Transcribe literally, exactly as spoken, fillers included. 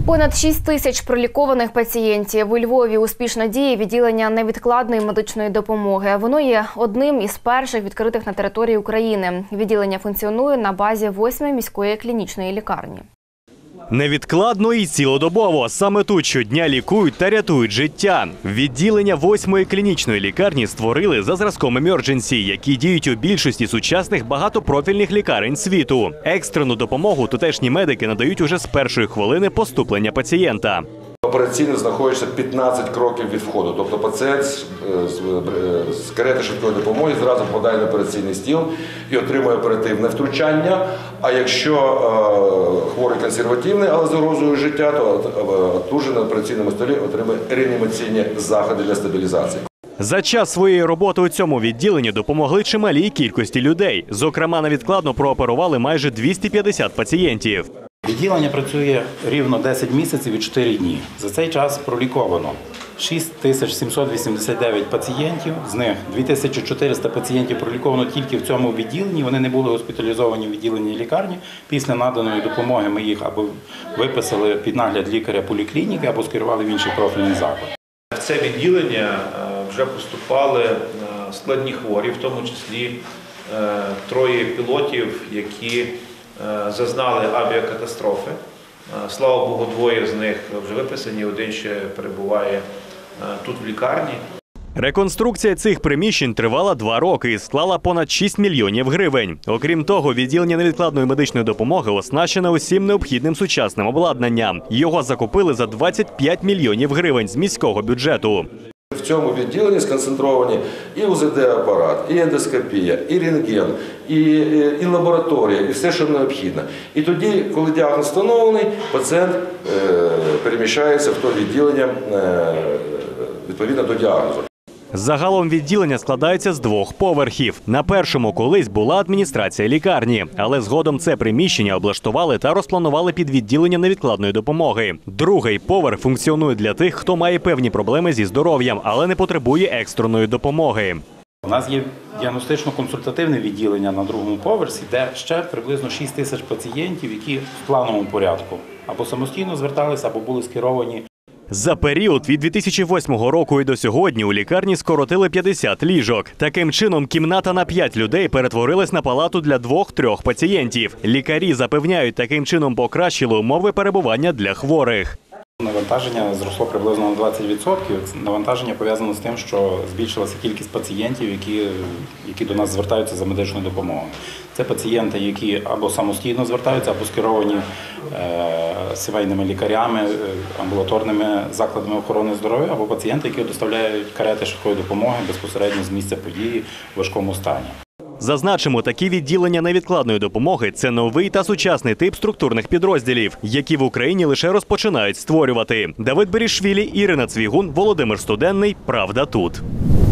Понад шість тисяч пролікованих пацієнтів. У Львові успішно діє відділення невідкладної медичної допомоги. Воно є одним із перших відкритих на території України. Відділення функціонує на базі восьмої міської клінічної лікарні. Невідкладно і цілодобово. Саме тут щодня лікують та рятують життя. Відділення восьмої клінічної лікарні створили за зразком «Емердженсі», які діють у більшості сучасних багатопрофільних лікарень світу. Екстрену допомогу тутешні медики надають уже з першої хвилини поступлення пацієнта. Операційно знаходиться п'ятнадцять кроків від входу, тобто пацієнт з карети швидкої допомоги зразу попадає на операційний стіл і отримує оперативне втручання, а якщо хворий консервативний, але загрожує життя, то тут же на операційному столі отримує реанімаційні заходи для стабілізації. За час своєї роботи у цьому відділенні допомогли чималій кількості людей. Зокрема, невідкладно прооперували майже двісті п'ятдесят пацієнтів. Відділення працює рівно десять місяців і чотири дні. За цей час проліковано шість тисяч сімсот вісімдесят дев'ять пацієнтів, з них дві тисячі чотириста пацієнтів проліковано тільки в цьому відділенні. Вони не були госпіталізовані в відділенні лікарні. Після наданої допомоги ми їх або виписали під нагляд лікаря поліклініки, або скерували в інший профільний заклад. В це відділення вже поступали складні хворі, в тому числі троє пілотів, які зазнали авіакатастрофи. Слава Богу, двоє з них вже виписані, один ще перебуває тут в лікарні. Реконструкція цих приміщень тривала два роки і склала понад шість мільйонів гривень. Окрім того, відділення невідкладної медичної допомоги оснащене усім необхідним сучасним обладнанням. Його закупили за двадцять п'ять мільйонів гривень з міського бюджету. В цьому відділенні сконцентровані і у зет де-апарат, і ендоскопія, і рентген, і, і, і лабораторія, і все, що необхідно. І тоді, коли діагноз встановлений, пацієнт е, переміщається в то відділення е, відповідно до діагнозу. Загалом відділення складається з двох поверхів. На першому колись була адміністрація лікарні, але згодом це приміщення облаштували та розпланували під відділення невідкладної допомоги. Другий поверх функціонує для тих, хто має певні проблеми зі здоров'ям, але не потребує екстреної допомоги. У нас є діагностично-консультативне відділення на другому поверсі, де ще приблизно шість тисяч пацієнтів, які в плановому порядку або самостійно зверталися, або були скеровані. За період від дві тисячі восьмого року і до сьогодні у лікарні скоротили п'ятдесят ліжок. Таким чином, кімната на п'ять людей перетворилась на палату для двох-трьох пацієнтів. Лікарі запевняють, таким чином покращили умови перебування для хворих. Навантаження зросло приблизно на двадцять відсотків. Навантаження пов'язано з тим, що збільшилася кількість пацієнтів, які, які до нас звертаються за медичною допомогою. Це пацієнти, які або самостійно звертаються, або скеровані е, сімейними лікарями, амбулаторними закладами охорони здоров'я, або пацієнти, які доставляють карети швидкої допомоги безпосередньо з місця події в важкому стані. Зазначимо, такі відділення невідкладної допомоги – це новий та сучасний тип структурних підрозділів, які в Україні лише розпочинають створювати. Давид Берішвілі, Ірина Цвігун, Володимир Студенний. Правда тут.